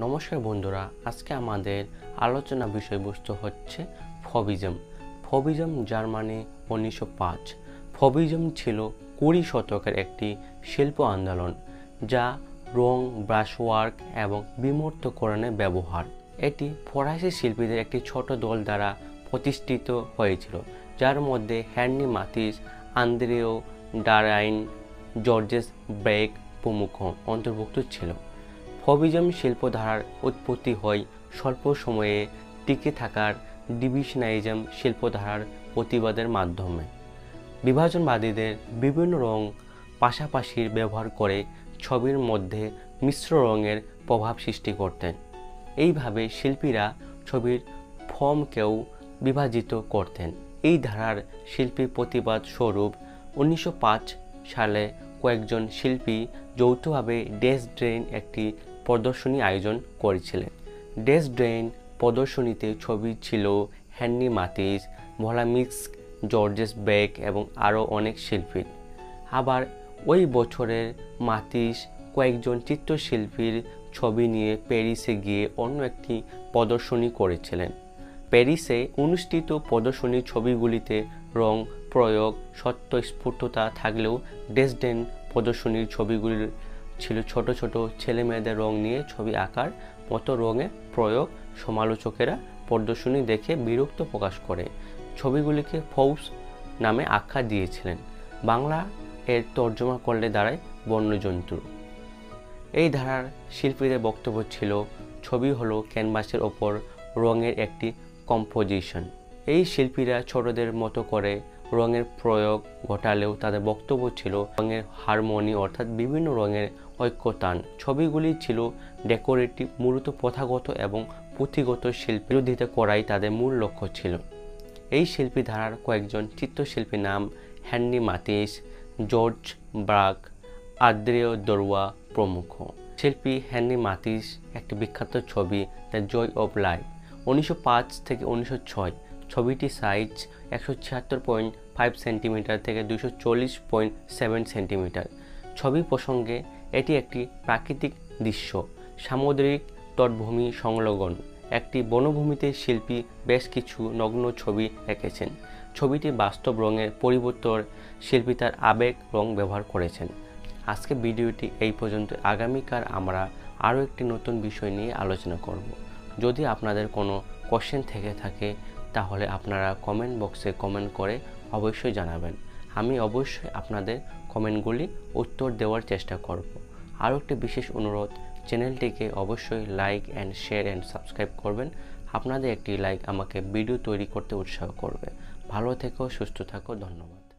নমস্কার বন্ধুরা, আজকে আমাদের আলোচনা বিষয়বস্তু হচ্ছে ফবিজম। ফবিজম যার মানে 1905। ফবিজম ছিল 20 শতকের একটি শিল্প আন্দোলন যা রং, ব্রাশওয়ার্ক এবং বিমূর্তকরণে ব্যবহার। এটি ফরাসি শিল্পীদের একটি ছোট দল দ্বারা প্রতিষ্ঠিত হয়েছিল, যার মধ্যে Henri Matisse, Andre Derain, Georges Braque প্রমুখ অন্তর্ভুক্ত ছিল। ফবিজম শিল্পধারার উৎপত্তি হয় স্বল্প সময়ে টিকে থাকার ডিভিশনালিজম শিল্পধারার প্রতিবাদের মাধ্যমে। বিভাজনবাদীদের বিভিন্ন রং পাশাপাশি ব্যবহার করে ছবির মধ্যে মিশ্র রঙের প্রভাব সৃষ্টি করতেন। এইভাবে শিল্পীরা ছবির ফর্মকেও বিভাজিত করতেন। এই ধারার শিল্পী প্রতিবাদ স্বরূপ 1905 সালে কয়েকজন শিল্পী যৌথভাবে ডেসড্রেইন একটি প্রদর্শনী আয়োজন করেছিলেন। ডেসড্রেইন প্রদর্শনীতে ছবি ছিল Henri Matisse, Vlaminck, Georges Braque এবং আরও অনেক শিল্পীর। আবার ওই বছরের মাতিস কয়েকজন চিত্রশিল্পীর ছবি নিয়ে প্যারিসে গিয়ে অন্য একটি প্রদর্শনী করেছিলেন। প্যারিসে অনুষ্ঠিত প্রদর্শনীর ছবিগুলিতে রং প্রয়োগ স্বতঃস্ফূর্ততা থাকলেও ডেসড্রেইন প্রদর্শনীর ছবিগুলির ছিল ছোট ছোট ছেলেমেয়েদের রং নিয়ে ছবি আঁকার মতো রঙের প্রয়োগ। সমালোচকেরা প্রদর্শনী দেখে বিরক্ত প্রকাশ করে ছবিগুলিকে ফৌস নামে আখ্যা দিয়েছিলেন। বাংলা এর তর্জমা করলে দাঁড়ায় বন্যজন্তু। এই ধারার শিল্পীদের বক্তব্য ছিল ছবি হলো ক্যানভাসের ওপর রঙের একটি কম্পোজিশন। এই শিল্পীরা ছোটদের মতো করে রঙের প্রয়োগ ঘটালেও তাদের বক্তব্য ছিল রঙের হারমোনি, অর্থাৎ বিভিন্ন রঙের ঐক্যতান। ছবিগুলি ছিল ডেকোরেটিভ, মূলত প্রথাগত এবং পুঁথিগত শিল্প বিরোধিতা করাই তাদের মূল লক্ষ্য ছিল। এই শিল্পী ধারার কয়েকজন চিত্রশিল্পীর নাম Henri Matisse, Georges Braque, Andre Derain প্রমুখ। শিল্পী হেনরি মাতিস একটি বিখ্যাত ছবি দ্য জয় অব লাইফ 1905 থেকে 1906। ছবিটি সাইজ 176.5 সেন্টিমিটার থেকে 240.7 সেন্টিমিটার। ছবি প্রসঙ্গে এটি একটি প্রাকৃতিক দৃশ্য, সামুদ্রিক তটভূমি সংলগ্ন একটি বনভূমিতে শিল্পী বেশ কিছু নগ্ন ছবি এঁকেছেন। ছবিটি বাস্তব রঙের পরিবর্তন শিল্পী তার আবেগ রং ব্যবহার করেছেন। আজকে ভিডিওটি এই পর্যন্ত। আগামীকাল আমরা আরও একটি নতুন বিষয় নিয়ে আলোচনা করব। যদি আপনাদের কোনো কোশ্চেন থেকে থাকে তাহলে আপনারা কমেন্ট বক্সে কমেন্ট করে অবশ্যই জানাবেন। আমি অবশ্যই আপনাদের কমেন্টগুলি উত্তর দেওয়ার চেষ্টা করব। আরও একটি বিশেষ অনুরোধ, চ্যানেলটিকে অবশ্যই like and share and subscribe করবেন। আপনাদের একটি লাইক আমাকে ভিডিও তৈরি করতে উৎসাহ করবে। ভালো থেকো, সুস্থ থাকো, ধন্যবাদ।